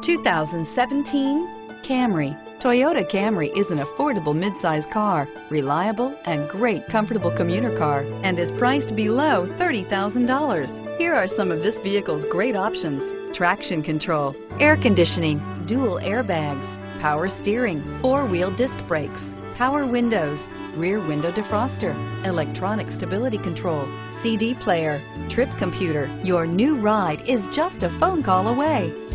2017 Camry. Toyota Camry is an affordable midsize car, reliable and great comfortable commuter car, and is priced below $30,000. Here are some of this vehicle's great options: traction control, air conditioning, dual airbags, power steering, four-wheel disc brakes, power windows, rear window defroster, electronic stability control, CD player, trip computer. Your new ride is just a phone call away.